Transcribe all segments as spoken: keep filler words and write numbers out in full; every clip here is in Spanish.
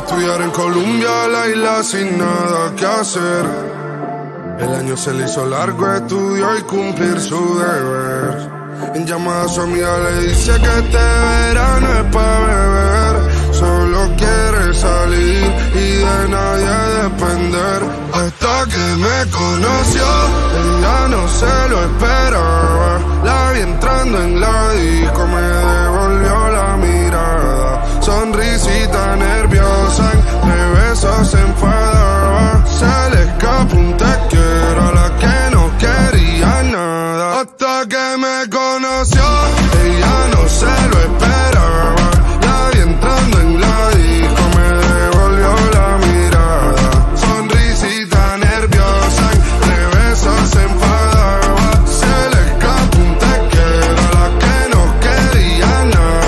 estudiar en Colombia, la isla sin nada que hacer. El año se le hizo largo, estudió y cumplir su deber. En llamada a su amiga le dice que este verano es pa' beber. Solo quiere salir y de nadie depender. Hasta que me conoció, ella no se lo esperaba. La vi entrando en la disco, me devolvió la mirada. Sonrisita nerviosa, entre besos se enfadaba. Se le escapó un te quiero a la que no quería nada. Hasta que me conoció, ella no se lo esperaba. La vi entrando en la disco, me devolvió la mirada. Sonrisita nerviosa, entre besos se enfadaba. Se le escapó un te quiero a la que no quería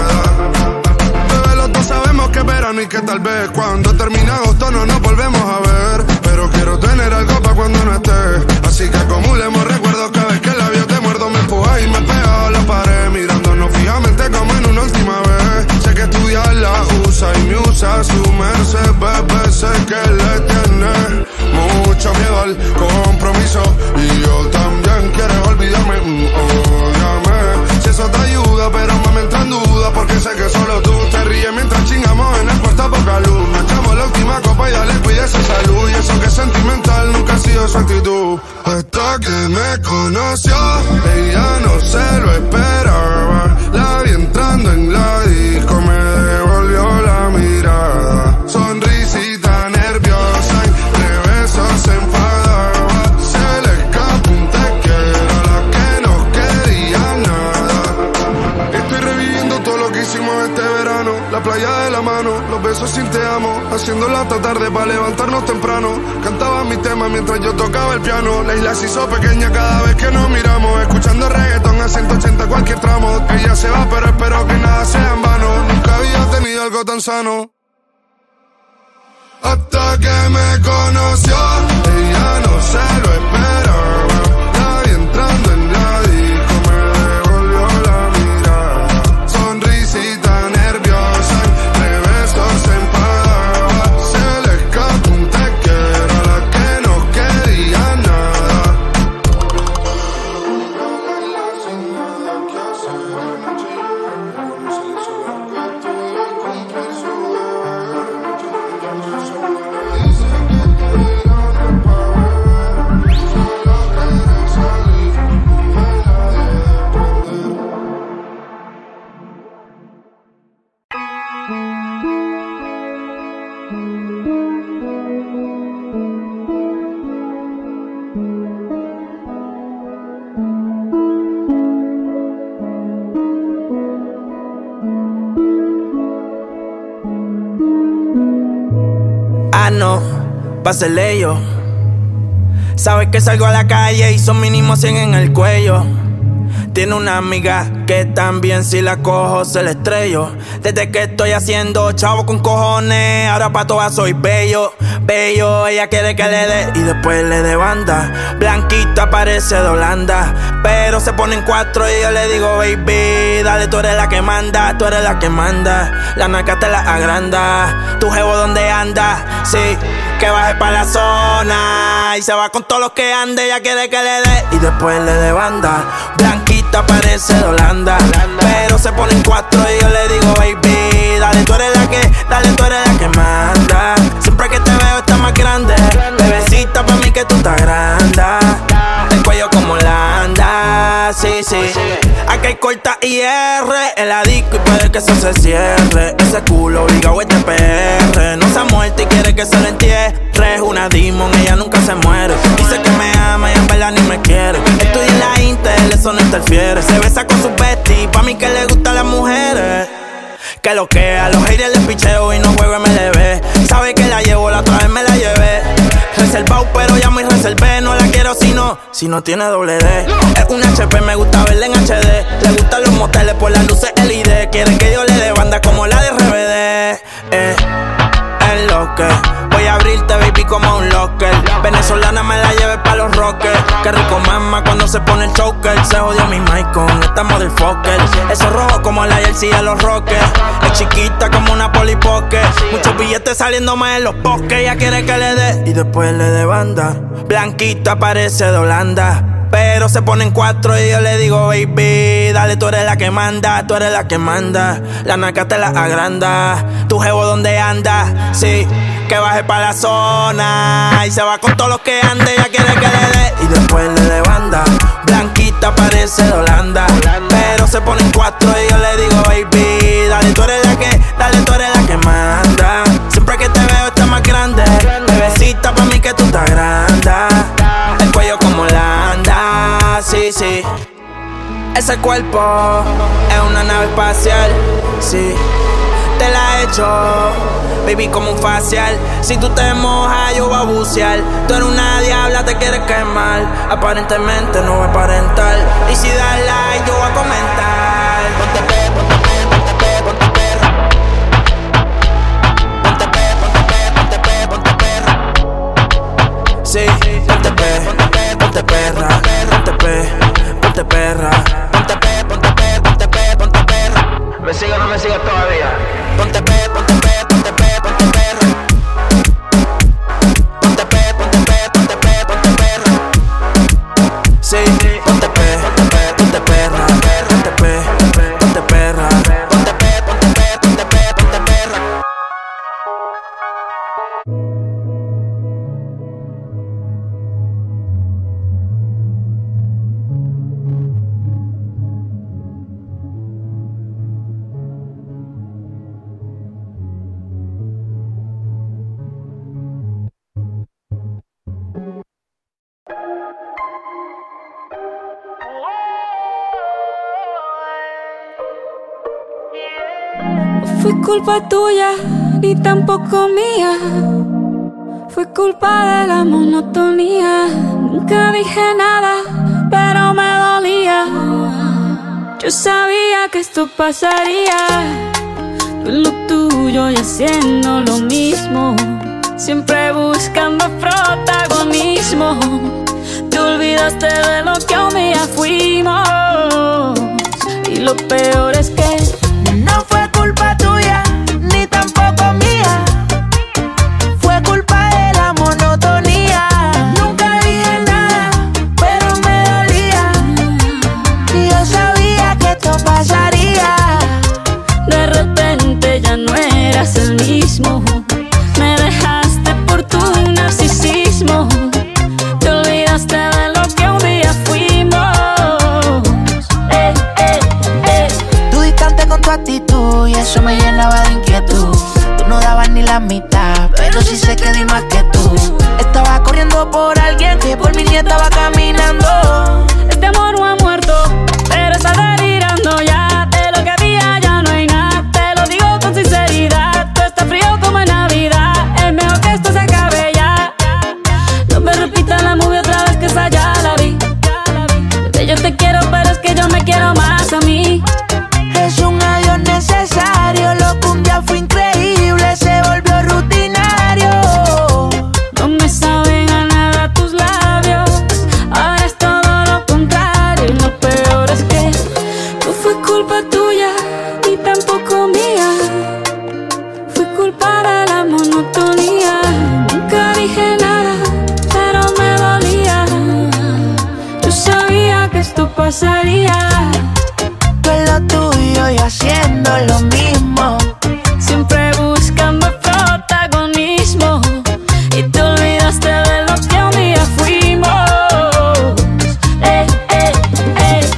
nada. Bebé, los dos sabemos que es verano y que tal vez cuando termine agosto no nos volvemos a ver. Pero quiero tener algo pa' cuando no esté. Así que acumulemos recuerdos cada vez que el labio te muerdo. Me empuja y me pega a la pared, mirándonos fijamente como en una última vez. Sé que estudiar la usa y me usa su merced, bebé. Sé que le tiene mucho miedo al compromiso y yo también. Quieres olvidarme, mm, ódiame. Si eso te ayuda, pero me entra en duda, porque sé que solo tú te ríes mientras chingamos en el cuarto a poca luz. Nos echamos la última copa y dale, cuide esa salud. Y eso que es sentimental nunca ha sido su actitud. Hasta que me conoció, ella no se lo esperaba. La vi entrando en la disco, me devolvió la mirada. Sonrisita nerviosa, entre besos se enfadaba. Se le escapó un te quiero a la que no quería nada. Estoy reviviendo todo lo que hicimos este verano. La playa de la mano, los besos sin te amo. Haciéndola hasta tarde para levantarnos temprano. Cantaba mi tema mientras yo tocaba el piano. La isla se hizo pequeña cada vez que nos miramos. Escuchando reggaetón a ciento ochenta cualquier tramo. Ella se va pero espero que nada sea en vano. Nunca había tenido algo tan sano. Hasta que me conoció, ella no se lo esperaba. La vi entrando en la disco, me devolvió la mirada. Sonrisita nerviosa, entre besos se enfadaba. Se le escapó un te quiero a la que no quería nada. Ah, no, pásele yo. Sabes que salgo a la calle y son mínimo cien en el cuello. Tiene una amiga que también si la cojo se la estrello. Desde que estoy haciendo chavo con cojones, ahora pa' todas soy bello, bello. Ella quiere que le dé y después le dé banda. Blanquita parece de Holanda, pero se ponen cuatro y yo le digo baby, dale, tú eres la que manda, tú eres la que manda. La naca te la agranda, tu jevo donde anda, sí, que baje pa' la zona y se va con todos los que ande. Ella quiere que le dé y después le dé banda. Blanquita parece de Holanda, pero se ponen cuatro y yo le digo baby, dale, tú eres la que, dale, tú eres la que manda. Siempre que te veo estás más grande, bebecita pa' mí que tú estás grande. El cuello como Holanda, sí, sí. Aquí hay corta I R en la disco y puede que eso se cierre. Ese culo obligado es de P R. No se ha muerto y quiere que se lo entierre. Es una demon, ella nunca se muere. Dice que me ama y en verdad ni me quiere. Estudia en la Intel, eso no interfiere. Se besa con sus besties, pa' mí que le gustan las mujeres. Que lo que a los haters les picheo y no juego M L B. Sabe que la llevo, la otra vez me la llevé. Reservado pero ya muy reservé. No la quiero si no, si no tiene doble D. Es un H P, me gusta verla en H D. Le gustan los moteles por las luces L E D. Quiere que yo le dé banda como la de R B D. Eh, es lo que. Voy a abrirte, baby, como un locker. Venezolana me la lleve pa' los rockers. Qué rico mama cuando se pone el choker. Se jodió mi mic con esta motherfucker. Eso rojo como la jersey de los rockers. Es chiquita como una polipoque. Muchos billetes saliéndome en los bosques. Ella quiere que le dé y después le dé banda. Blanquita parece de Holanda, pero se ponen cuatro y yo le digo, baby, dale, tú eres la que manda, tú eres la que manda. La naca te la agranda. Tu jevo donde anda, sí, que baje pa' la zona y se va con todos los que ande. Ella quiere que le dé y después le dé banda. Blanquita parece de Holanda, pero se ponen cuatro y yo le digo, baby, dale, tú eres la que, dale, tú eres la que manda. Siempre que te veo estás más grande, bebecita, pa' mí que tú estás grande. El cuello como Landa, sí, sí. Ese cuerpo es una nave espacial, sí. Te la he hecho, baby, como un facial. Si tú te mojas, yo voy a bucear. Tú eres una diabla, te quieres quemar. Aparentemente no voy a aparentar. Y si das like, yo voy a comentar. Ponte pe, ponte pe, ponte pe, ponte perra. Ponte pe, ponte pe, ponte pe, ponte perra. Sí, ponte pe, ponte pe, ponte perra. Ponte pe, ponte perra. Ponte pe, ponte pe, ponte pe, ponte perra. ¿Me sigue o no me sigue todavía? Ponte pe, ponte pe, ponte pe, ponte perra. Ponte pe, ponte pe, ponte pe, ponte perra. Sí, ponte pe, ponte pe, ponte perra. Ponte pe, ponte perra. Ponte pe, ponte pe, ponte pe, ponte perra. Fue culpa tuya, ni tampoco mía. Fue culpa de la monotonía. Nunca dije nada, pero me dolía. Yo sabía que esto pasaría. Tú en lo tuyo y haciendo lo mismo, siempre buscando protagonismo. Te olvidaste de lo que un día fuimos. Y lo peor es que no fue culpa tuya, ni tampoco mía. Fue culpa de la monotonía. Nunca dije nada, pero me dolía. Y yo sabía que esto pasaría. De repente ya no eras el mismo. Me dejaste por tu narcisismo. Te olvidaste de lo que un día fuimos. Eh, eh, eh. Tú distante con tu actitud y eso me llenaba de inquietud. Tú no dabas ni la mitad, pero sí sé que di más que tú. Estaba corriendo por alguien que por mí ni estaba caminando. Este amor no ha muerto, pero está delirando ya. De lo que había ya no hay nada, te lo digo con sinceridad. Tú estás frío como en Navidad, es mejor que esto se acabe ya. No me repitas la movie otra vez, que esa ya la vi. Bebé, yo te quiero, pero es que yo me quiero más a mí. Es un adiós necesario, lo que un día fue increíble se volvió rutinario. No me saben a nada tus labios, ahora es todo lo contrario. Y lo peor es que no fue culpa tuya, ni tampoco mía. Fue culpa de la monotonía. Nunca dije nada, pero me dolía. Yo sabía que esto pasaría. Tú en lo tuyo y haciendo lo mismo, siempre buscando protagonismo. Y te olvidaste de lo que un día fuimos. Eh, eh, eh.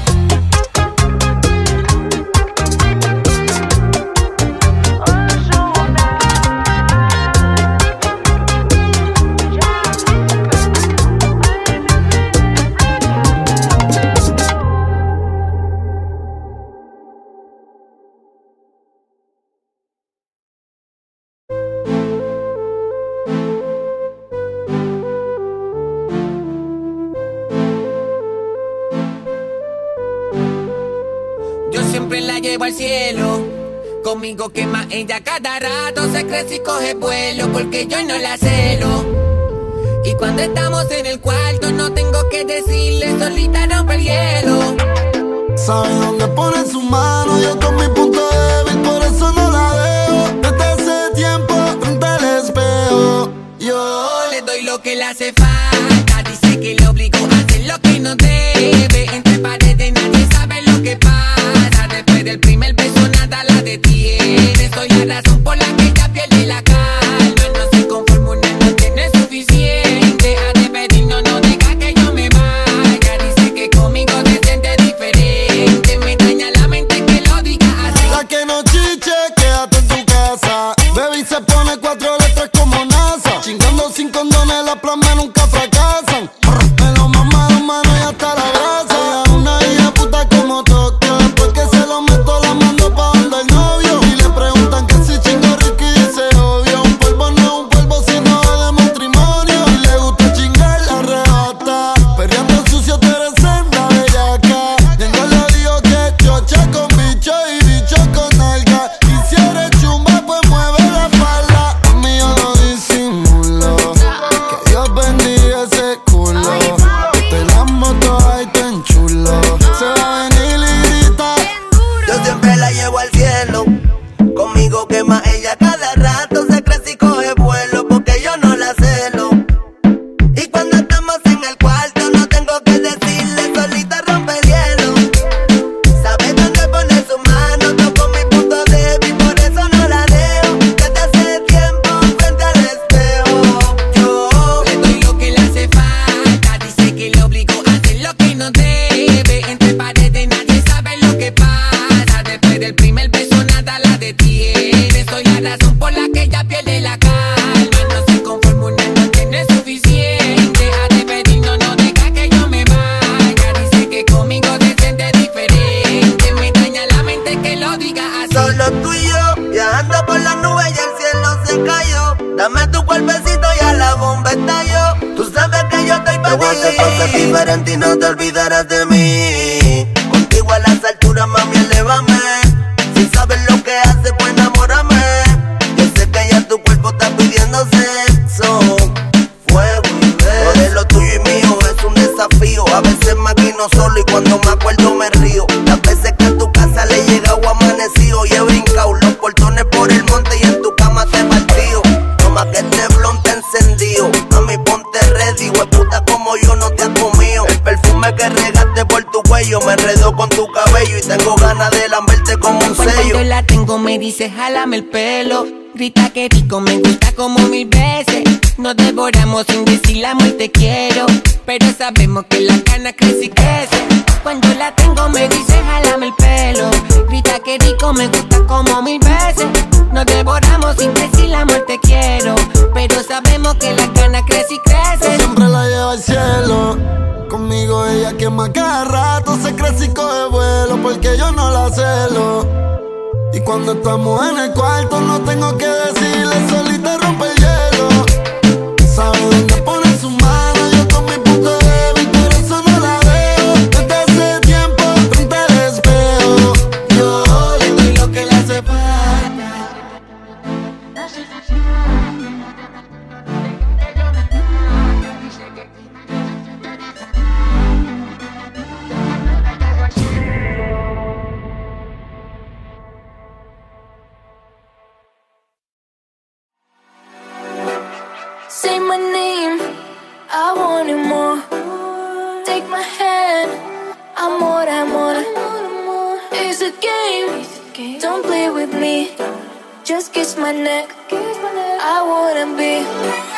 Yo siempre la llevo al cielo, Conmigo quema ella cada rato, se crece y coge vuelo porque yo no la celo. Y cuando estamos en el cuarto no tengo que decirle, solita rompe el hielo. Sabe dónde pone su mano, yo con mi punto débil, por eso no la dejo. Desde hace tiempo frente al espejo, yo le doy lo que le hace falta. Dice que le obligo a hacer lo que no debe. Entre paredes nadie sabe lo que pasa. Después del primer beso nada la detiene. Soy la razón por la que ella pierde la calma. No se conforma, una noche no es suficiente. A despedir no, no deja que yo me vaya. Dice que conmigo se siente diferente. Me daña la mente que lo diga así. La que no chiche, quédate en tu casa. Baby se pone cuatro letras como NASA. Chingando sin condones, las plasmas nunca fracasan. Me lo mama de mano y hasta la brasa. Ella una hija puta como Tokio. Después que se lo meto la mando pa' donde el novio. Y le preguntan que si chingo rico y dice obvio. Un polvo no es un polvo sino de matrimonio. Y le gusta chingar, la arrebata. Perreando sucio, tú eres senda bellaca. Tengo lo digo que chocha con bicho y bicho con nalga. Y si eres chumba pues mueve la falda. A mí yo no disimulo. Que Dios bendiga ese culo. Te la moto ahí tan chulo. Se va a venir y grita. Yo siempre la llevo al cielo. Conmigo quema ella cada rato. Se crece y coge vuelo porque yo no la celo. Y cuando estamos en el cuarto no tengo que decirle, solita rompe el hielo. Sabe dónde pone su mano, toco mi punto débil, por eso no la dejo. Desde hace tiempo frente al espejo, yo le doy lo que le hace falta. Dice que le obligo a hacer lo que no debe. Entre paredes nadie sabe lo que pasa. Después del primer beso nada la detiene. Soy la razón por la que ella pierde la calma. No se conforma, una noche no es suficiente. A despedir no, no deja que yo me vaya. Dice que conmigo se siente diferente. Me daña la mente que lo diga así. solo tú y yo, viajando por las nubes y el cielo se cayó. Dame tu cuerpecito y a la bomba estalló. Tú sabes que yo estoy para ti. Te voy a hacer cosas diferentes y no te olvidarás de mí. Contigo a las alturas, mami, elévame. Si sabes lo que haces, pues enamórame. Yo sé que ya tu cuerpo está pidiendo sexo, fuego y beso. Todo de lo tuyo y mío es un desafío. A veces me maquino solo y cuando me acuerdo me río. Las veces que a tu casa le he llegado amanecido y he brincado los portones por el monte y en tu cama te he partido. Toma que este blon te encendido. Mami, ponte ready, hueputa como yo no te has comido. El perfume que regaste por tu cuello me enredó con tu cabello y tengo ganas de lamberte como un sello. Cuando la tengo me dice jálame el pelo. Grita que rico, me gusta como mil veces. Nos devoramos sin decir la muerte quiero. Pero sabemos que la cana crece y crece. Cuando la tengo me dice jálame el pelo. Grita que rico, me gusta como mil veces. Nos devoramos sin decir la muerte quiero. Pero sabemos que la cana crece y crece. Yo siempre la llevo al cielo. Conmigo ella quema cada rato. Se crece y coge vuelo porque yo no la celo. Y cuando estamos en el cuarto no tengo que decirle, solita rompe el hielo. Sabe dónde pone su mano, yo con mi punto débil, por eso no la dejo. Desde hace tiempo frente al espejo, yo le doy lo que le hace falta. Say my name, I want it more. Take my hand, amor, amor. It's a game, don't play with me. Just kiss my neck, I wanna be